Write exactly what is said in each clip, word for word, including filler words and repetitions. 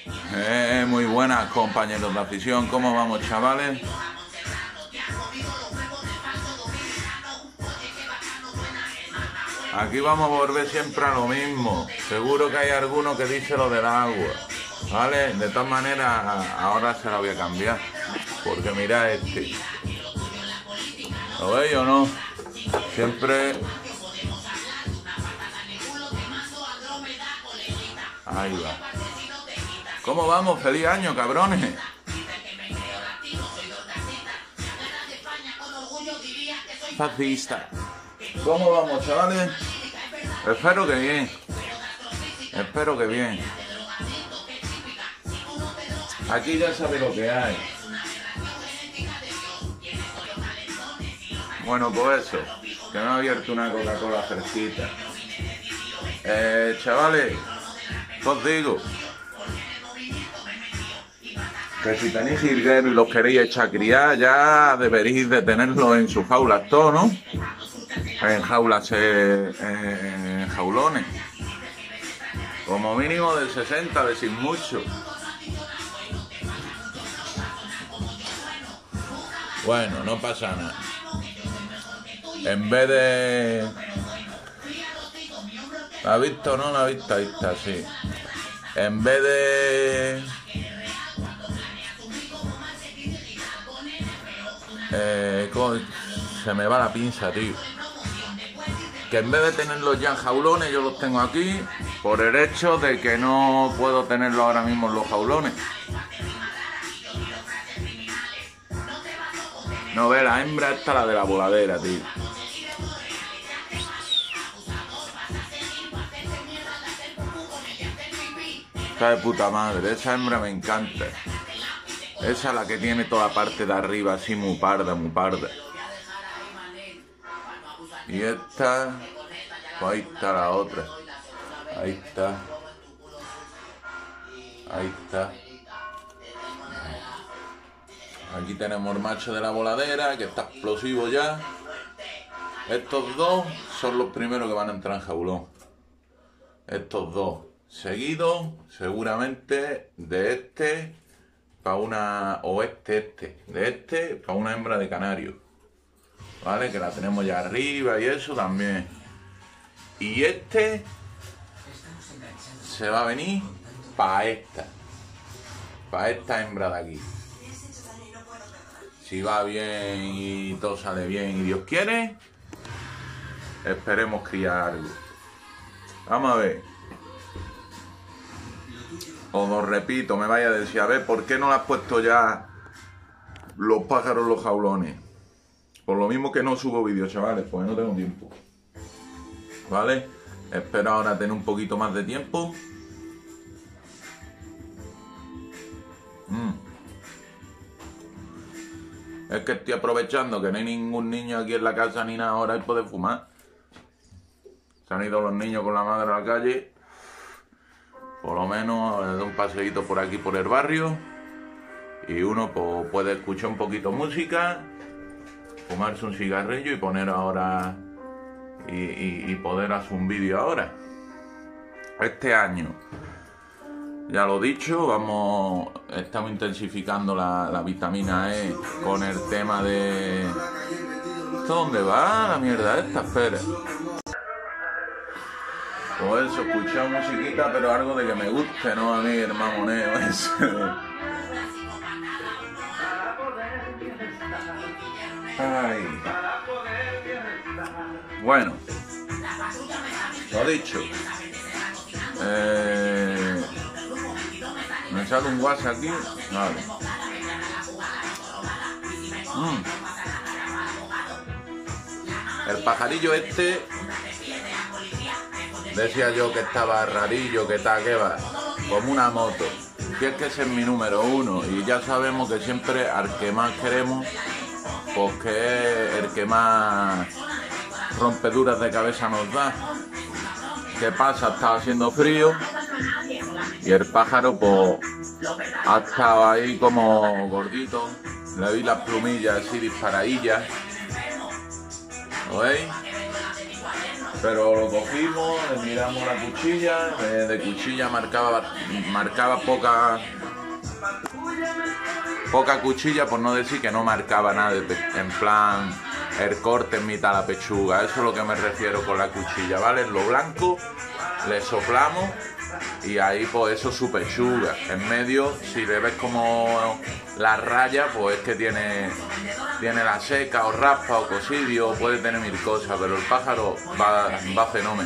Eh, muy buenas, compañeros de afición. ¿Cómo vamos, chavales? Aquí vamos a volver siempre a lo mismo. Seguro que hay alguno que dice lo del agua, ¿vale? De todas maneras, ahora se la voy a cambiar. Porque mira este. ¿Lo veis o no? Siempre... Ahí va. ¿Cómo vamos? ¡Feliz año, cabrones! Fascista. ¿Cómo vamos, chavales? Espero que bien. Espero que bien. Aquí ya sabéis lo que hay. Bueno, pues eso. Que me ha abierto una Coca-Cola fresquita. Eh, chavales, ¿qué os digo? Que si tenéis jilgueros y los queréis echar a criar, ya deberéis de tenerlos en sus jaulas todo, ¿no? En jaulas, eh, en jaulones. Como mínimo de sesenta, de sin mucho. Bueno, no pasa nada. En vez de... ¿La has visto o no? ¿La has visto? Ahí está, sí. En vez de... Eh, se me va la pinza, tío. Que en vez de tenerlos ya en jaulones, yo los tengo aquí por el hecho de que no puedo tenerlos ahora mismo en los jaulones. No ve, la hembra esta, la de la voladera, tío. Está de puta madre, esa hembra me encanta. Esa es la que tiene toda la parte de arriba así muy parda, muy parda. Y esta, pues ahí está la otra. Ahí está. Ahí está. Aquí tenemos el macho de la voladera, que está explosivo ya. Estos dos son los primeros que van a entrar en jaulón. Estos dos. Seguidos, seguramente, de este para una... o este, este. De este para una hembra de canario. ¿Vale? Que la tenemos ya arriba y eso también. Y este se va a venir para esta. Para esta hembra de aquí. Si va bien y todo sale bien y Dios quiere, esperemos criar algo. Vamos a ver. Os lo repito, me vaya a decir, a ver, ¿por qué no le has puesto ya los pájaros en los jaulones? Por lo mismo que no subo vídeos, chavales, pues no tengo tiempo. ¿Vale? Espero ahora tener un poquito más de tiempo. Mm. Es que estoy aprovechando que no hay ningún niño aquí en la casa ni nada ahora y poder fumar. Se han ido los niños con la madre a la calle. Por lo menos le doy un paseíto por aquí por el barrio. Y uno pues, puede escuchar un poquito música, fumarse un cigarrillo y poner ahora y, y, y poder hacer un vídeo ahora. Este año, ya lo he dicho, vamos, estamos intensificando la, la vitamina E con el tema de... ¿Esto dónde va la mierda esta? Espera. Pues eso, escuchar musiquita, pero algo de que me guste, ¿no? A mí el mamoneo ese. Ay. Bueno, lo dicho. Eh, me sale un WhatsApp aquí. Vale. Mm. El pajarillo este, decía yo que estaba rarillo, que tal, que va, como una moto. Si es que ese es mi número uno y ya sabemos que siempre al que más queremos, pues que es el que más rompeduras de cabeza nos da. ¿Qué pasa? Estaba haciendo frío y el pájaro pues ha estado ahí como gordito. Le vi las plumillas así disparadillas. ¿Lo veis? Pero lo cogimos, le miramos la cuchilla, de, de cuchilla marcaba, marcaba poca, poca cuchilla, por no decir que no marcaba nada, de, en plan el corte en mitad de la pechuga. Eso es lo que me refiero con la cuchilla, ¿vale? Lo blanco, le soplamos y ahí pues eso es su pechuga. En medio, si le ves como la raya, pues es que tiene, tiene la seca o raspa o cocidio, o puede tener mil cosas, pero el pájaro va, va fenómeno.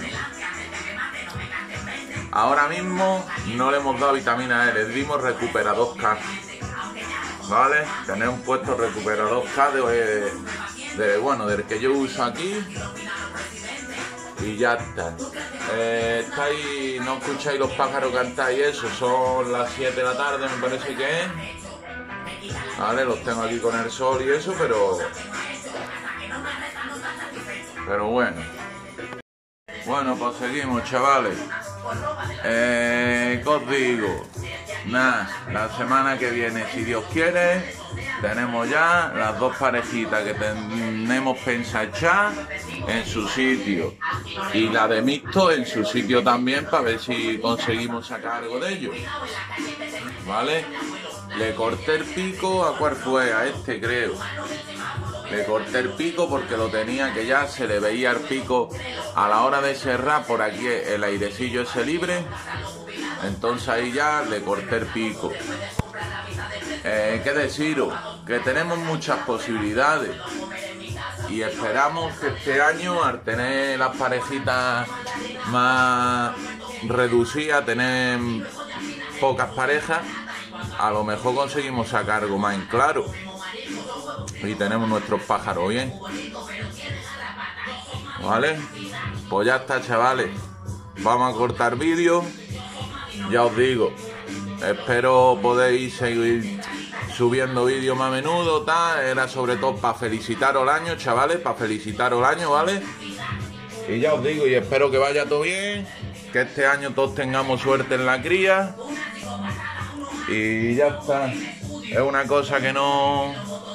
Ahora mismo no le hemos dado vitamina E, le dimos Recupera dos K, ¿vale? Tenemos puesto Recupera dos K de, de, bueno, del que yo uso aquí. Y ya está. Eh, estáis, no escucháis los pájaros cantar y eso, son las siete de la tarde, me parece que es. Vale, los tengo aquí con el sol y eso, pero... Pero bueno. Bueno, pues seguimos, chavales. Eh, ¿qué os digo? Nada, la semana que viene, si Dios quiere, tenemos ya las dos parejitas que tenemos pensadas echar en su sitio. Y la de mixto en su sitio también, para ver si conseguimos sacar algo de ellos. ¿Vale? Le corté el pico, ¿a cuál fue? A este, creo. Le corté el pico porque lo tenía, que ya se le veía el pico a la hora de cerrar por aquí el airecillo ese libre. Entonces ahí ya le corté el pico. Eh, ¿Qué deciros? Que tenemos muchas posibilidades. Y esperamos que este año, al tener las parejitas más reducidas, tener pocas parejas, a lo mejor conseguimos sacar algo más en claro. Y tenemos nuestros pájaros bien. ¿Vale? Pues ya está, chavales. Vamos a cortar vídeo. Ya os digo, espero podéis seguir subiendo vídeos más a menudo, tal. Era sobre todo para felicitaros el año, chavales, para felicitaros el año, ¿vale? Y ya os digo, y espero que vaya todo bien, que este año todos tengamos suerte en la cría. Y ya está. Es una cosa que no...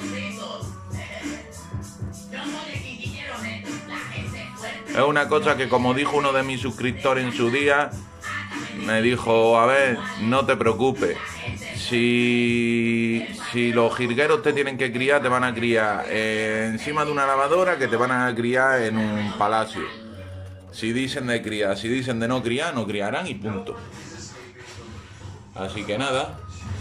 Es una cosa que, como dijo uno de mis suscriptores en su día, me dijo, a ver, no te preocupes, si, si los jilgueros te tienen que criar, te van a criar eh, encima de una lavadora, que te van a criar en un palacio. Si dicen de criar, si dicen de no criar, no criarán y punto. Así que nada,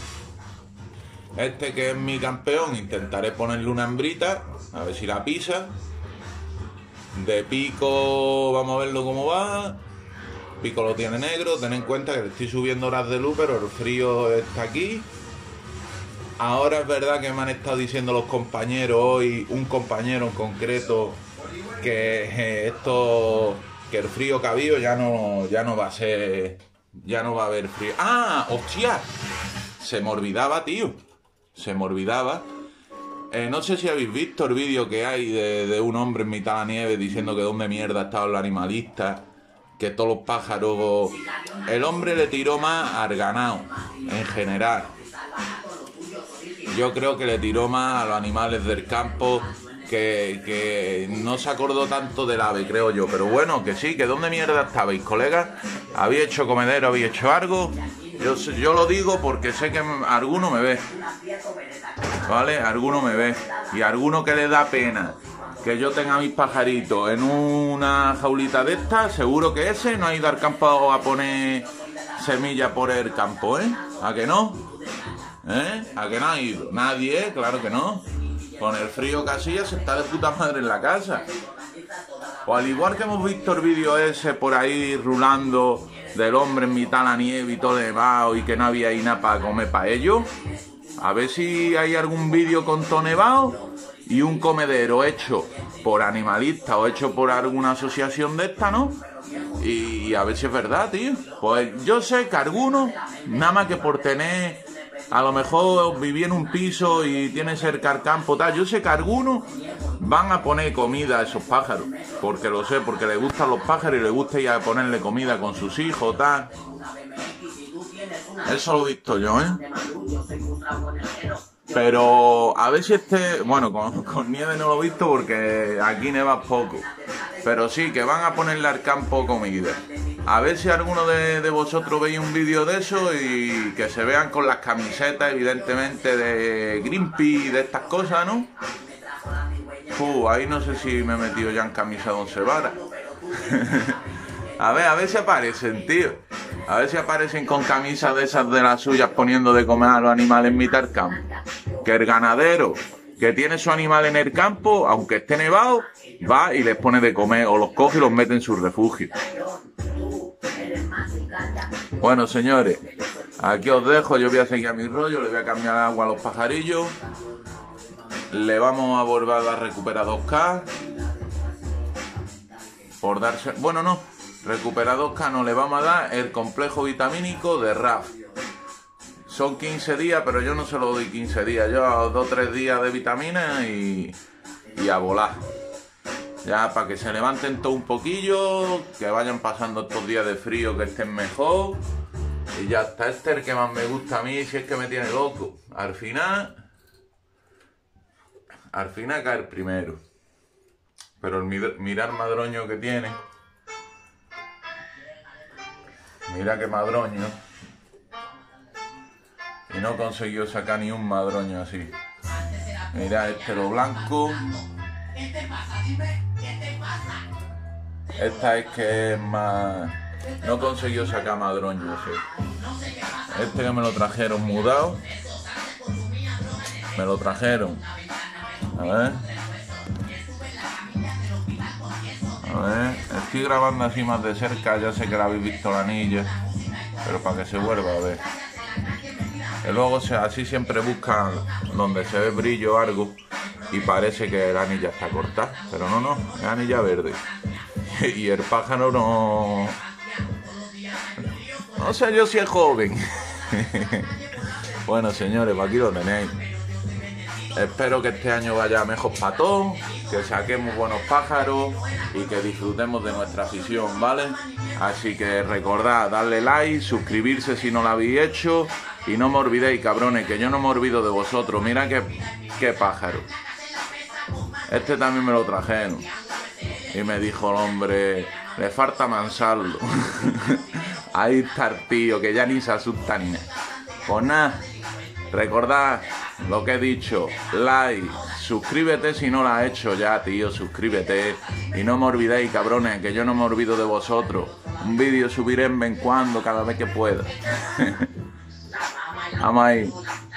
este que es mi campeón, intentaré ponerle una hembrita, a ver si la pisa. De pico, vamos a verlo cómo va. Pico lo tiene negro, ten en cuenta que le estoy subiendo horas de luz, pero el frío está aquí. Ahora es verdad que me han estado diciendo los compañeros hoy, un compañero en concreto, que eh, esto, que el frío que ha habido ya no, ya no va a ser, ya no va a haber frío. ¡Ah! ¡Hostia! Se me olvidaba, tío. Se me olvidaba. Eh, no sé si habéis visto el vídeo que hay de, de un hombre en mitad de la nieve diciendo que dónde mierda estaban los animalistas, que todos los pájaros... El hombre le tiró más al ganado, en general. Yo creo que le tiró más a los animales del campo, que, que no se acordó tanto del ave, creo yo. Pero bueno, que sí, que dónde mierda estabais, colegas. ¿Habéis hecho comedero, habéis hecho algo? Yo, yo lo digo porque sé que alguno me ve, ¿vale? Alguno me ve. Y alguno que le da pena que yo tenga mis pajaritos en una jaulita de estas, seguro que ese no ha ido al campo a poner semilla por el campo, ¿eh? ¿A que no? ¿Eh? ¿A que no ha ido? Nadie, ¿eh? Claro que no. Con el frío que hacía se está de puta madre en la casa. O al igual que hemos visto el vídeo ese por ahí rulando del hombre en mitad de la nieve y todo nevado y que no había ahí nada para comer para ellos. A ver si hay algún vídeo con todo nevado y un comedero hecho por animalistas o hecho por alguna asociación de esta, ¿no? Y, y a ver si es verdad, tío. Pues yo sé que algunos, nada más que por tener, a lo mejor viví en un piso y tiene cerca el campo, tal, yo sé que algunos van a poner comida a esos pájaros, porque lo sé, porque les gustan los pájaros y les gusta ir a ponerle comida con sus hijos, tal. Eso lo he visto yo, ¿eh? Pero a ver si este... Bueno, con, con nieve no lo he visto porque aquí neva poco. Pero sí, que van a ponerle al campo comida. A ver si alguno de, de vosotros veis un vídeo de eso y que se vean con las camisetas, evidentemente, de Greenpeace y de estas cosas, ¿no? Uh, ahí no sé si me he metido ya en camisa de once varas. A ver, a ver si aparecen, tío. A ver si aparecen con camisas de esas de las suyas poniendo de comer a los animales en mitad del campo. Que el ganadero que tiene su animal en el campo, aunque esté nevado, va y les pone de comer o los coge y los mete en su refugio. Bueno, señores, aquí os dejo. Yo voy a seguir a mi rollo, le voy a cambiar agua a los pajarillos. Le vamos a volver a dar Recupera dos K. Por darse... Bueno, no. Recupera dos K no le vamos a dar el complejo vitamínico de R A F. Son quince días, pero yo no se lo doy quince días. Yo dos o tres días de vitaminas y, y a volar. Ya para que se levanten todo un poquillo, que vayan pasando estos días de frío, que estén mejor. Y ya está. Este es el que más me gusta a mí, si es que me tiene loco. Al final... Al final cae el primero. Pero el mirar madroño que tiene. Mira qué madroño. Y no consiguió sacar ni un madroño así. Mira este lo blanco. Esta es que es más... No consiguió sacar madroño así. Este que me lo trajeron mudado. Me lo trajeron. A ver. A ver. Estoy grabando así más de cerca. Ya sé que la habéis visto la anilla. Pero para que se vuelva a ver. Que luego así siempre buscan donde se ve brillo o algo. Y parece que la anilla está cortada. Pero no, no. Es anilla verde. Y el pájaro no... No sé yo si es joven. Bueno, señores, pues aquí lo tenéis. Espero que este año vaya mejor para todos, que saquemos buenos pájaros y que disfrutemos de nuestra afición, ¿vale? Así que recordad, darle like, suscribirse si no lo habéis hecho y no me olvidéis, cabrones, que yo no me olvido de vosotros. Mira qué, qué pájaro. Este también me lo trajeron y me dijo el hombre, le falta mansarlo. Ahí está el tío, que ya ni se asusta ni nada. Pues nada, recordad lo que he dicho, like, suscríbete si no lo has hecho ya, tío, suscríbete. Y no me olvidéis, cabrones, que yo no me olvido de vosotros. Un vídeo subiré en vez en cuando, cada vez que pueda. Vamos ahí.